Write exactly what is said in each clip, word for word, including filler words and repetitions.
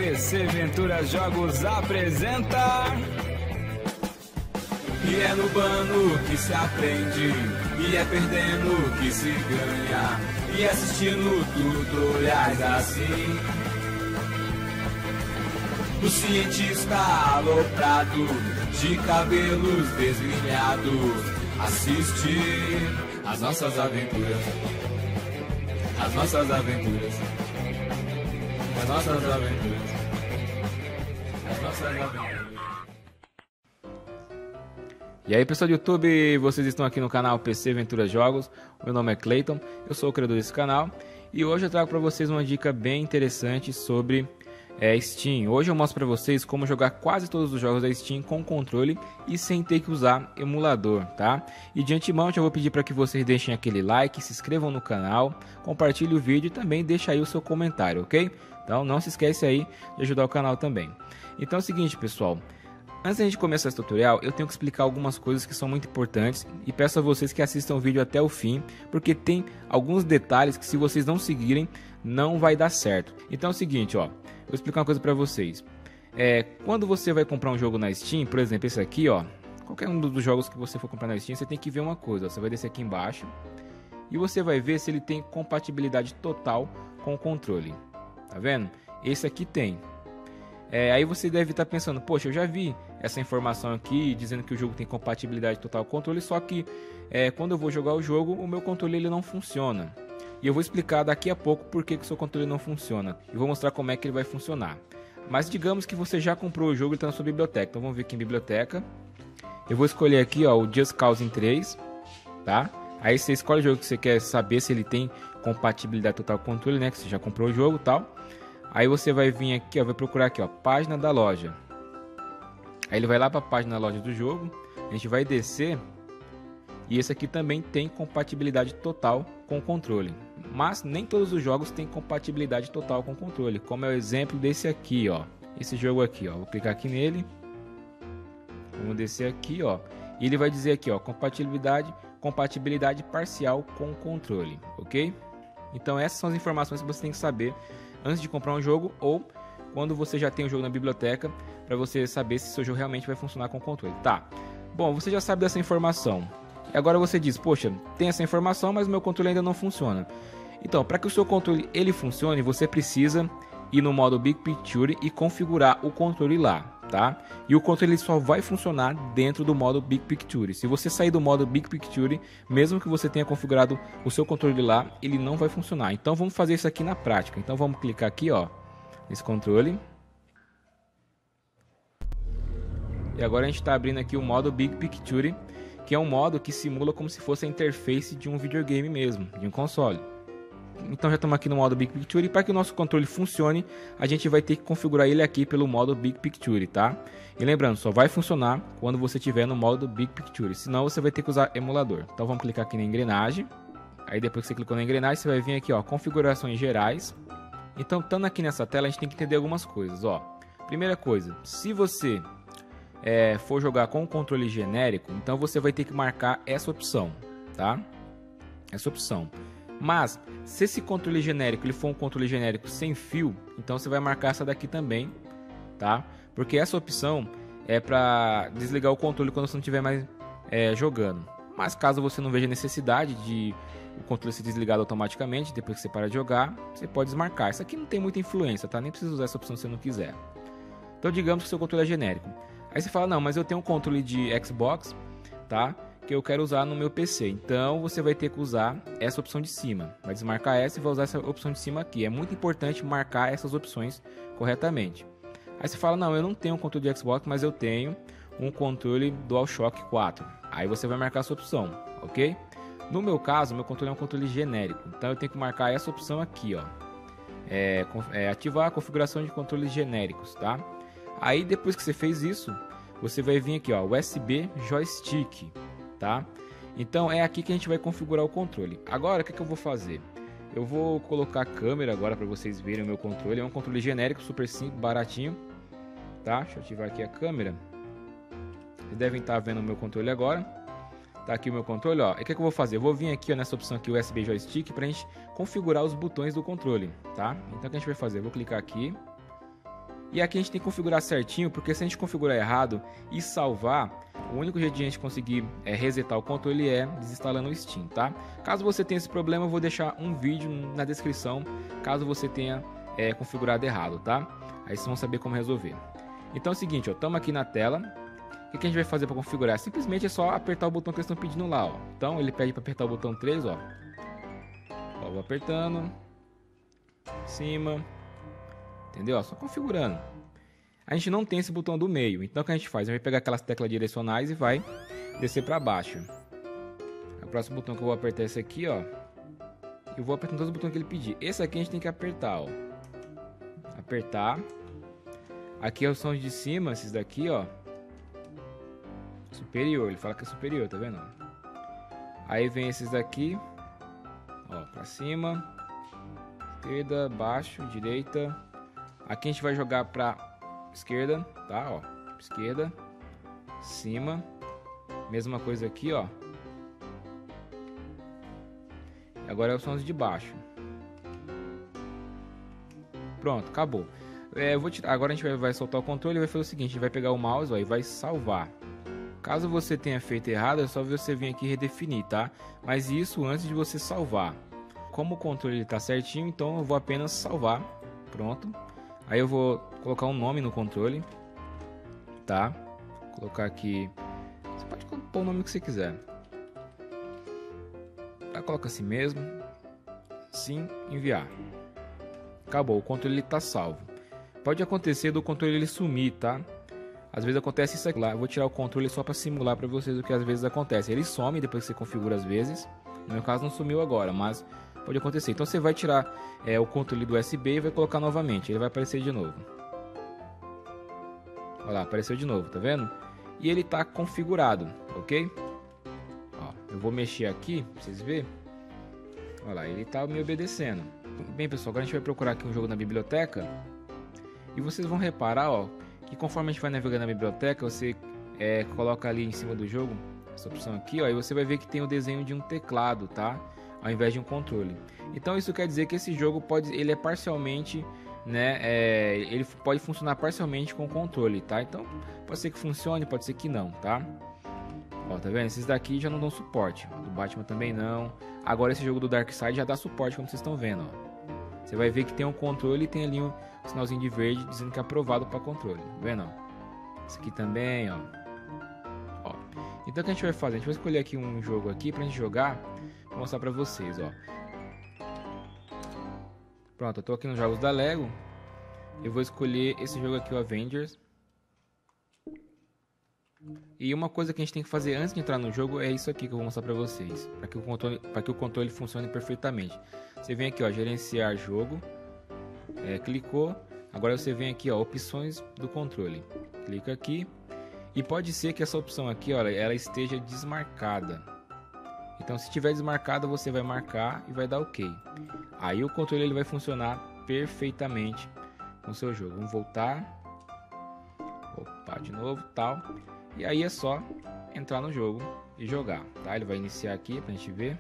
P C Ventura Jogos apresenta. E é no bano que se aprende, e é perdendo que se ganha, e assistindo tutoriais assim. O cientista aloprado, de cabelos desgrenhados, assiste as nossas aventuras, as nossas aventuras, as nossas aventuras, as nossas aventuras. E aí pessoal do YouTube, vocês estão aqui no canal P C Ventura Jogos. Meu nome é Clayton, eu sou o criador desse canal e hoje eu trago para vocês uma dica bem interessante sobre é, Steam. Hoje eu mostro para vocês como jogar quase todos os jogos da Steam com controle e sem ter que usar emulador, tá? E de antemão eu já vou pedir para que vocês deixem aquele like, se inscrevam no canal, compartilhem o vídeo e também deixem aí o seu comentário, ok? Então não se esquece aí de ajudar o canal também. Então é o seguinte pessoal, antes de a gente começar esse tutorial, eu tenho que explicar algumas coisas que são muito importantes e peço a vocês que assistam o vídeo até o fim, porque tem alguns detalhes que se vocês não seguirem, não vai dar certo. Então é o seguinte, ó, vou explicar uma coisa para vocês. É, quando você vai comprar um jogo na Steam, por exemplo, esse aqui, ó, qualquer um dos jogos que você for comprar na Steam, você tem que ver uma coisa, ó, você vai descer aqui embaixo e você vai ver se ele tem compatibilidade total com o controle. Tá vendo? Esse aqui tem. É, aí você deve estar pensando, poxa, eu já vi essa informação aqui dizendo que o jogo tem compatibilidade total com o controle, só que é, quando eu vou jogar o jogo, o meu controle ele não funciona. E eu vou explicar daqui a pouco por que que o seu controle não funciona. E vou mostrar como é que ele vai funcionar. Mas digamos que você já comprou o jogo e está na sua biblioteca. Então vamos ver aqui em biblioteca. Eu vou escolher aqui ó, o Just Cause três, tá? Aí você escolhe o jogo que você quer saber se ele tem compatibilidade total com o controle, né? Que você já comprou o jogo e tal. Aí você vai vir aqui, ó, vai procurar aqui, ó, página da loja. Aí ele vai lá para a página da loja do jogo. A gente vai descer. E esse aqui também tem compatibilidade total com o controle. Mas nem todos os jogos têm compatibilidade total com o controle. Como é o exemplo desse aqui, ó. Esse jogo aqui, ó. Vou clicar aqui nele. Vamos descer aqui, ó. E ele vai dizer aqui, ó, compatibilidade, compatibilidade parcial com o controle, ok? Então essas são as informações que você tem que saber antes de comprar um jogo ou quando você já tem o jogo na biblioteca, para você saber se seu jogo realmente vai funcionar com o controle. Tá, bom, você já sabe dessa informação. E agora você diz, poxa, tem essa informação, mas o meu controle ainda não funciona. Então, para que o seu controle ele funcione, você precisa ir no modo Big Picture e configurar o controle lá, tá? E o controle só vai funcionar dentro do modo Big Picture. Se você sair do modo Big Picture, mesmo que você tenha configurado o seu controle lá, ele não vai funcionar. Então vamos fazer isso aqui na prática. Então vamos clicar aqui, ó, nesse controle. E agora a gente está abrindo aqui o modo Big Picture, que é um modo que simula como se fosse a interface de um videogame mesmo, de um console. Então já estamos aqui no modo Big Picture e para que o nosso controle funcione, a gente vai ter que configurar ele aqui pelo modo Big Picture, tá? E lembrando, só vai funcionar quando você estiver no modo Big Picture, senão você vai ter que usar emulador. Então vamos clicar aqui na engrenagem. Aí depois que você clicou na engrenagem, você vai vir aqui, ó, configurações gerais. Então, estando aqui nessa tela, a gente tem que entender algumas coisas, ó. Primeira coisa, se você é, for jogar com o controle genérico, então você vai ter que marcar essa opção, tá? Essa opção. Mas, se esse controle genérico ele for um controle genérico sem fio, então você vai marcar essa daqui também, tá? Porque essa opção é para desligar o controle quando você não estiver mais é, jogando. Mas caso você não veja necessidade de o controle ser desligado automaticamente depois que você para de jogar, você pode desmarcar. Isso aqui não tem muita influência, tá? Nem precisa usar essa opção se você não quiser. Então digamos que o seu controle é genérico. Aí você fala, não, mas eu tenho um controle de Xbox, tá? Que eu quero usar no meu P C. Então você vai ter que usar essa opção de cima. Vai desmarcar essa e vai usar essa opção de cima aqui. É muito importante marcar essas opções corretamente. Aí você fala, não, eu não tenho um controle de Xbox, mas eu tenho um controle DualShock quatro. Aí você vai marcar essa opção, ok? No meu caso, meu controle é um controle genérico. Então eu tenho que marcar essa opção aqui, ó. É, é, ativar a configuração de controles genéricos, tá? Aí depois que você fez isso, você vai vir aqui, ó, U S B Joystick. Tá? Então é aqui que a gente vai configurar o controle. Agora o que, que eu vou fazer? Eu vou colocar a câmera agora para vocês verem o meu controle. É um controle genérico, super simples, baratinho, tá? Deixa eu ativar aqui a câmera. Vocês devem estar vendo o meu controle agora. Tá aqui o meu controle, ó. E o que, que eu vou fazer? Eu vou vir aqui ó, nessa opção aqui, U S B Joystick, para a gente configurar os botões do controle, tá? Então o que a gente vai fazer? Eu vou clicar aqui. E aqui a gente tem que configurar certinho, porque se a gente configurar errado e salvar, o único jeito de a gente conseguir é, resetar o controle é desinstalando o Steam, tá? Caso você tenha esse problema, eu vou deixar um vídeo na descrição, caso você tenha é, configurado errado, tá? Aí vocês vão saber como resolver. Então é o seguinte, ó, estamos aqui na tela. O que a gente vai fazer para configurar? Simplesmente é só apertar o botão que eles estão pedindo lá, ó. Então ele pede para apertar o botão três, ó. Ó, vou apertando. Cima. Entendeu? Ó, só configurando. A gente não tem esse botão do meio. Então o que a gente faz? A gente vai pegar aquelas teclas direcionais e vai descer para baixo. O próximo botão que eu vou apertar é esse aqui, ó. Eu vou apertando todos os botões que ele pedir. Esse aqui a gente tem que apertar, ó. Apertar. Aqui é são os de cima, esses daqui, ó. Superior, ele fala que é superior, tá vendo? Aí vem esses daqui, ó, pra cima, esquerda, baixo, direita. Aqui a gente vai jogar pra esquerda, tá? Ó, esquerda, cima, mesma coisa aqui, ó. E agora são os de baixo. Pronto, acabou. É, eu vou tirar. Agora a gente vai, vai soltar o controle e vai fazer o seguinte: a gente vai pegar o mouse, ó, e vai salvar. Caso você tenha feito errado, é só você vir aqui e redefinir, tá? Mas isso antes de você salvar. Como o controle está certinho, então eu vou apenas salvar. Pronto. Aí eu vou colocar um nome no controle, tá? Vou colocar aqui. Você pode pôr o nome que você quiser. Tá, coloca assim mesmo. Sim, enviar. Acabou, o controle está salvo. Pode acontecer do controle ele sumir, tá? Às vezes acontece isso aqui lá. Eu vou tirar o controle só para simular para vocês o que às vezes acontece. Ele some depois que você configura às vezes. No meu caso não sumiu agora, mas pode acontecer. Então você vai tirar é, o controle do U S B e vai colocar novamente. Ele vai aparecer de novo. Olha lá, apareceu de novo, tá vendo? E ele está configurado, ok? Ó, eu vou mexer aqui para vocês verem. Olha lá, ele está me obedecendo. Bem, pessoal, agora a gente vai procurar aqui um jogo na biblioteca. E vocês vão reparar, ó, que conforme a gente vai navegando na biblioteca, você é, coloca ali em cima do jogo, essa opção aqui, ó, e você vai ver que tem o desenho de um teclado, tá? Ao invés de um controle. Então isso quer dizer que esse jogo pode, ele é parcialmente, né, é, ele pode funcionar parcialmente com o controle, tá? Então pode ser que funcione, pode ser que não, tá? Ó, tá vendo? Esses daqui já não dão suporte, ó, do Batman também não. Agora esse jogo do Darkseid já dá suporte, como vocês estão vendo, ó. Você vai ver que tem um controle e tem ali um sinalzinho de verde dizendo que é aprovado para controle. Tá vendo? Esse aqui também, ó. Ó. Então o que a gente vai fazer? A gente vai escolher aqui um jogo aqui pra gente jogar. Vou mostrar pra vocês, ó. Pronto, eu tô aqui nos jogos da Lego. Eu vou escolher esse jogo aqui, o Avengers. E uma coisa que a gente tem que fazer antes de entrar no jogo é isso aqui que eu vou mostrar pra vocês, para que o controle, para que o controle funcione perfeitamente. Você vem aqui, ó, gerenciar jogo, é, clicou, agora você vem aqui, ó, opções do controle, clica aqui e pode ser que essa opção aqui, olha, ela esteja desmarcada. Então, se estiver desmarcada, você vai marcar e vai dar OK. Aí o controle ele vai funcionar perfeitamente com o seu jogo. Vamos voltar, opa, de novo, tal. E aí é só entrar no jogo e jogar, tá? Ele vai iniciar aqui pra gente ver.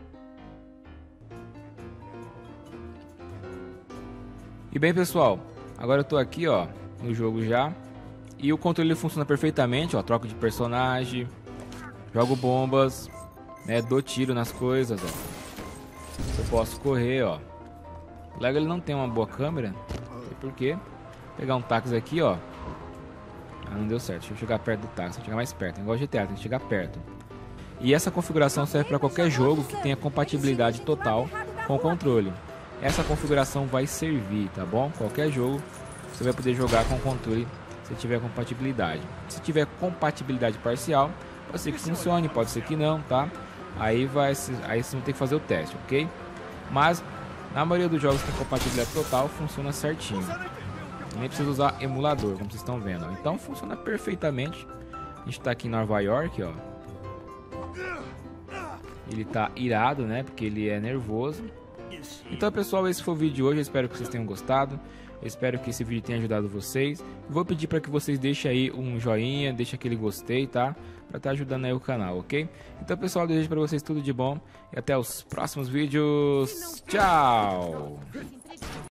E bem, pessoal, agora eu tô aqui, ó, no jogo já. E o controle funciona perfeitamente, ó, troco de personagem, jogo bombas, né, dou tiro nas coisas, ó. Eu posso correr, ó. O Lego ele não tem uma boa câmera, não sei por quê. Vou pegar um táxi aqui, ó. Ah, não deu certo, deixa eu chegar perto do táxi, chegar mais perto, igual G T A, tem que chegar perto. E essa configuração serve para qualquer jogo que tenha compatibilidade total com o controle. Essa configuração vai servir, tá bom? Qualquer jogo você vai poder jogar com o controle se tiver compatibilidade. Se tiver compatibilidade parcial, pode ser que funcione, pode ser que não, tá? Aí vai, aí vocês vão ter que fazer o teste, ok? Mas na maioria dos jogos com compatibilidade total funciona certinho. Nem precisa usar emulador, como vocês estão vendo. Então funciona perfeitamente. A gente está aqui em Nova York, ó. Ele tá irado, né? Porque ele é nervoso. Então, pessoal, esse foi o vídeo de hoje. Eu espero que vocês tenham gostado. Eu espero que esse vídeo tenha ajudado vocês. Vou pedir para que vocês deixem aí um joinha, deixem aquele gostei, tá? Para estar ajudando aí o canal, ok? Então, pessoal, eu desejo para vocês tudo de bom. E até os próximos vídeos. Tchau!